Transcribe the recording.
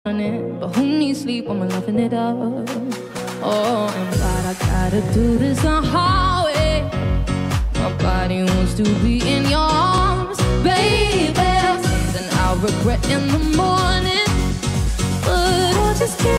But who needs sleep when we're loving it up? Oh, and God, I gotta do this the hard way. My body wants to be in your arms, baby. Something I'll regret in the morning, but I just can't.